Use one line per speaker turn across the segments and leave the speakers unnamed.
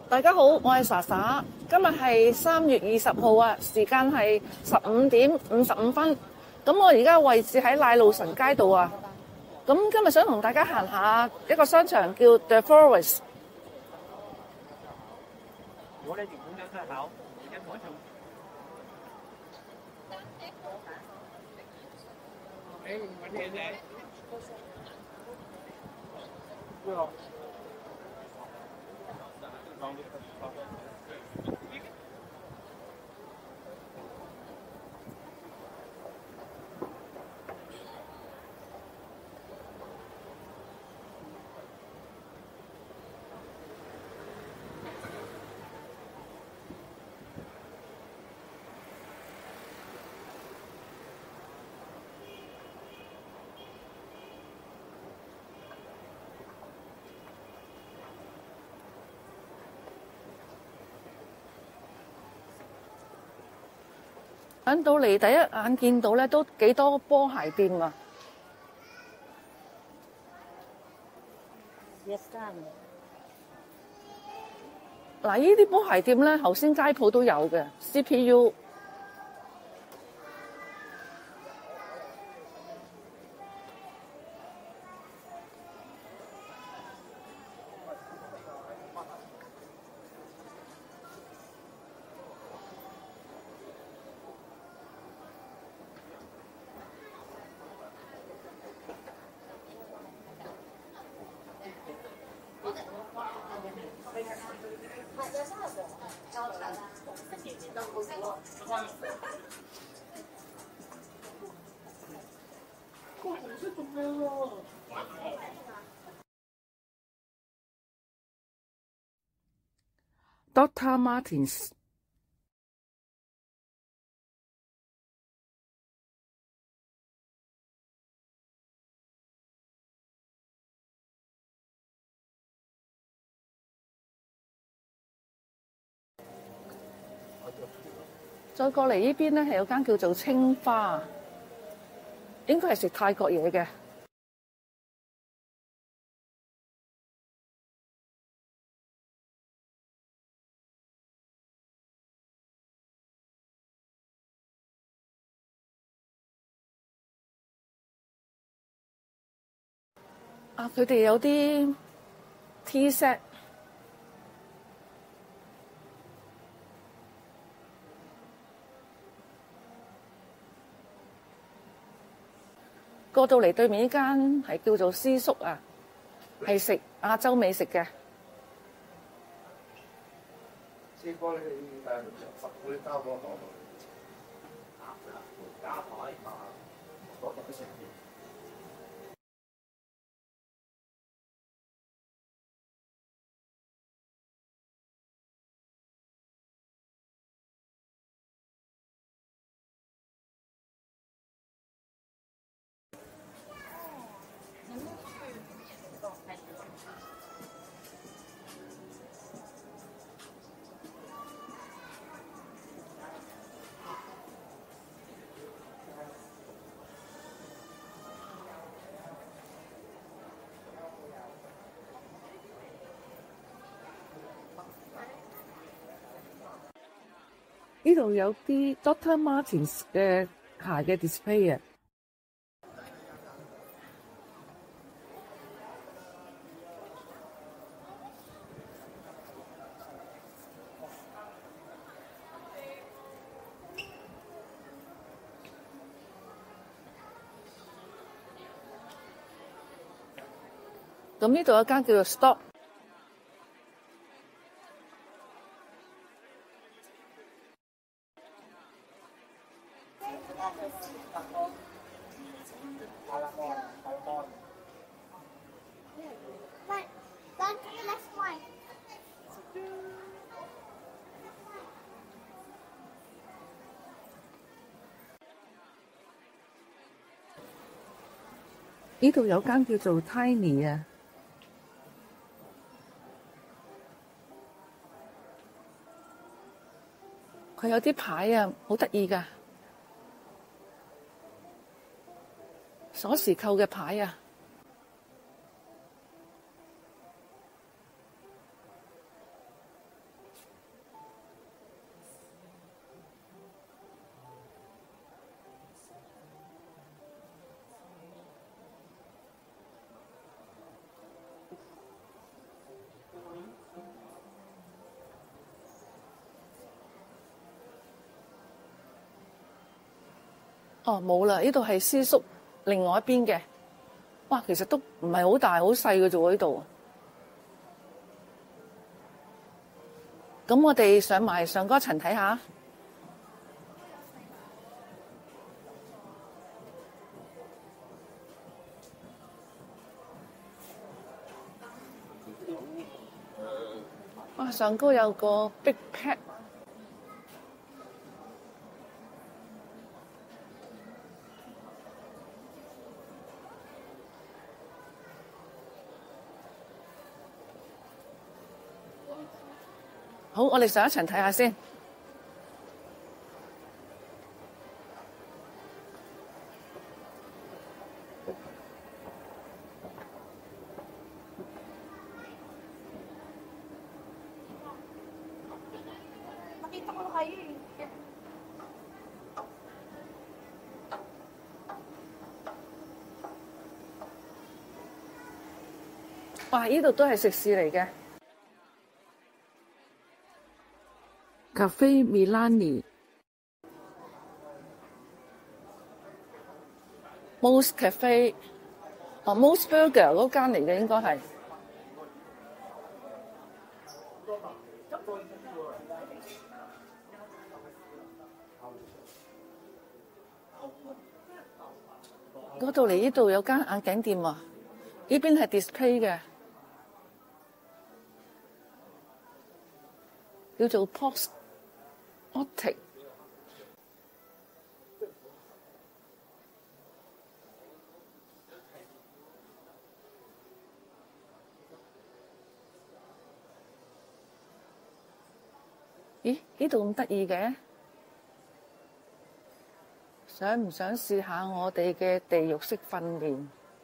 大家好，我係莎莎。今日係3月20號啊，時間係15點55分。咁我而家位置喺奶路臣街道啊。咁今日想同大家行下一個商場叫 The Forest。
我哋原本有出口，一台中。誒，揾嘢啫。對哦。
上到嚟第一眼見到咧，都幾多波鞋店啊！嗱，呢啲波鞋店咧，頭先街鋪都有嘅 CPU。Dr. Martens。再過嚟呢邊咧，係有間叫做青花，應該係食泰國嘢嘅。啊，佢哋有啲 T set。過到嚟對面呢間係叫做私宿啊，係食亞洲美食嘅。
師哥，你10杯膠波檔加海嗰個食嘢。呢度有啲 Dr. Martens 嘅鞋嘅 display 啊。咁呢度有間叫做 Stop。呢度有間叫做 Tiny 啊，佢有啲牌啊，好得意㗎，鎖匙扣嘅牌啊。
哦，冇啦，呢度係私宿另外一邊嘅。哇，其實都唔係好大，好細嘅啫喎，呢度。咁我哋上埋上嗰層睇下。哇，上高有個 Big Pet。好，我哋上一層睇下先。哇！呢度都係食肆嚟嘅。Cafe Milani、Mo's Cafe、Mo's Burger 嗰間嚟嘅應該係。嗰度嚟呢度有間眼鏡店啊，呢邊係 display 嘅，叫做 Pox Optic。咦？呢度咁得意嘅，想唔想試下我哋嘅地獄式訓練？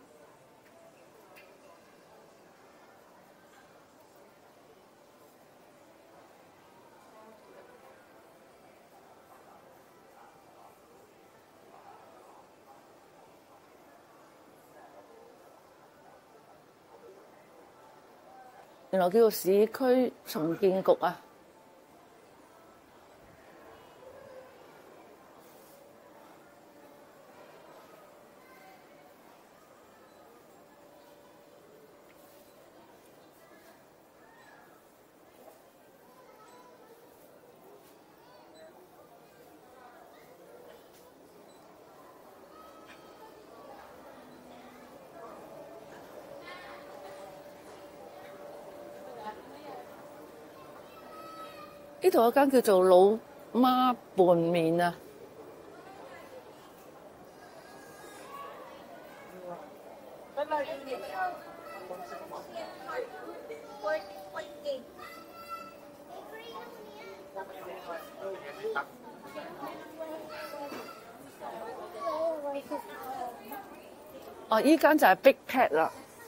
原來叫做市區重建局啊！呢度有間叫做老媽拌麵啊！哦，依間就係 Big Pet 啦。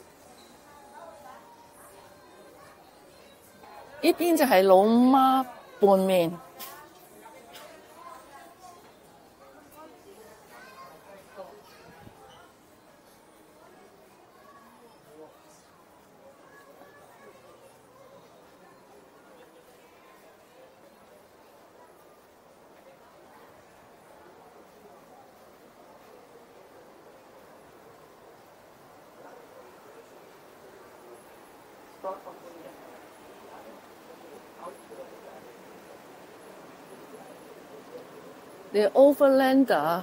呢邊就係老媽拌麵。The Overlander。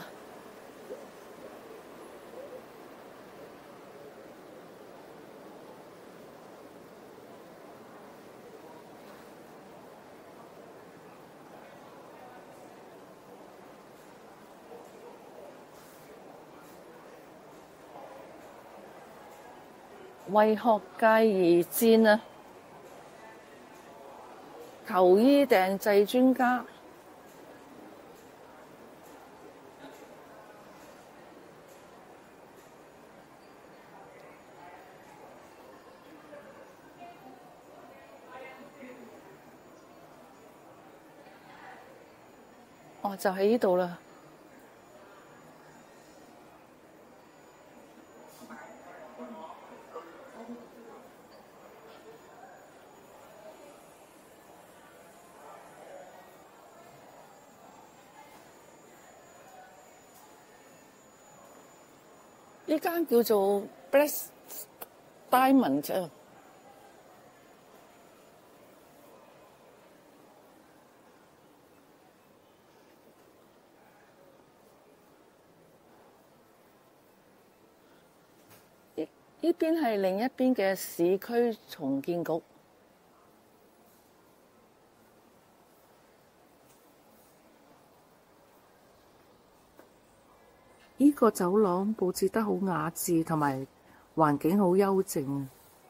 為學界而戰啊！求醫訂製專家。哦，就喺呢度啦。 呢間叫做 Black Diamond 啊。呢邊係另一邊嘅市區重建局。
呢個走廊佈置得好雅致，同埋環境好幽靜。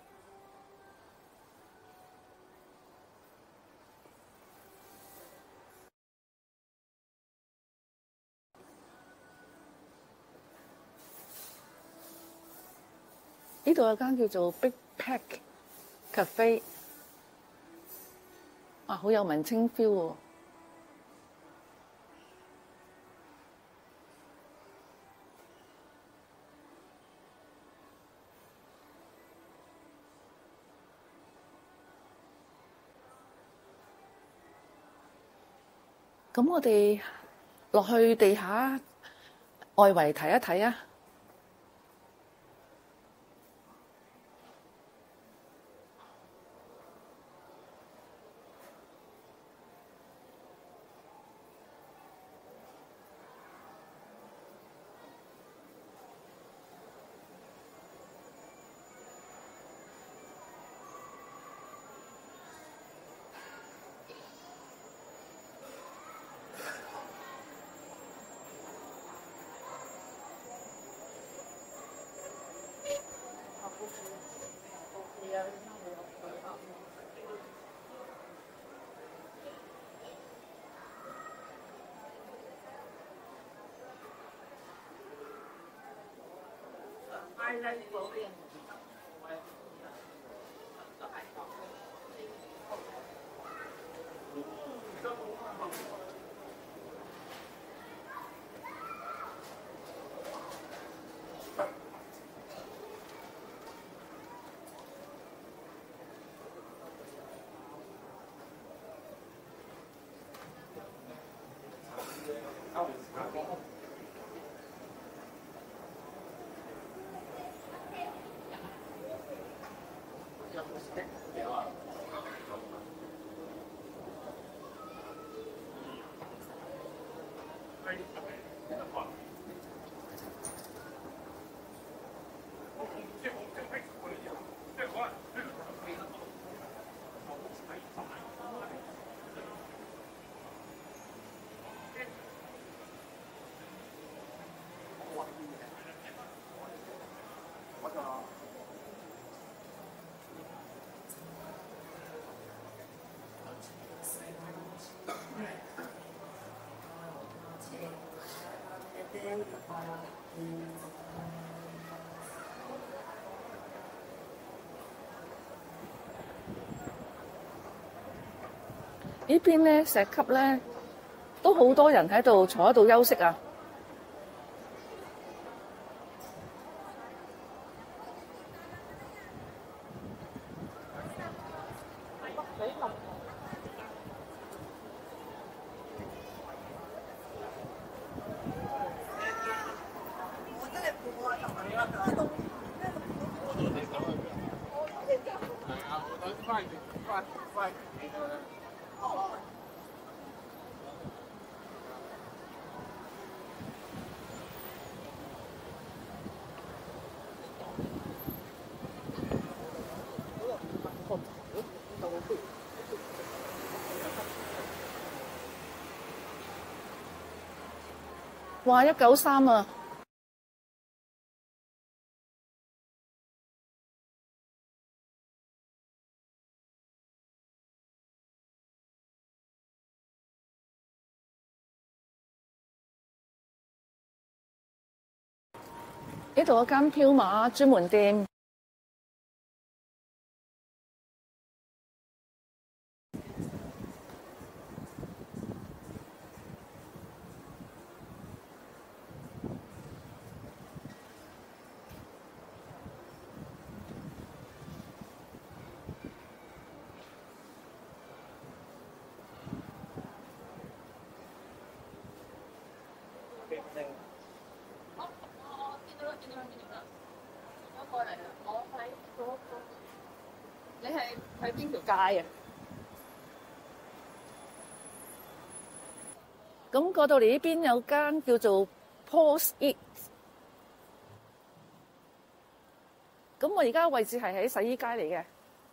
呢度有間叫做 Big Pack Cafe， 啊，好有文青 feel 喎。咁我哋落去地下外圍睇一睇啊！呢邊咧石級咧都好多人喺度坐喺度休息啊！哇！193啊！呢度有間飄馬專門店。 喺邊條街啊？咁過到嚟呢邊有間叫做 Paul's Eat。咁我而家位置係喺洗衣街嚟嘅。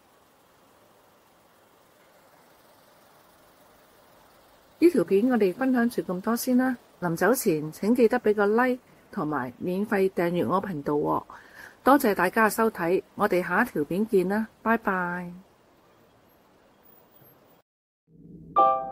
呢條片我哋分享住咁多先啦。臨走前請記得俾個 like 同埋免費訂閱我頻道喎。多謝大家嘅收睇，我哋下一條片見啦，拜拜。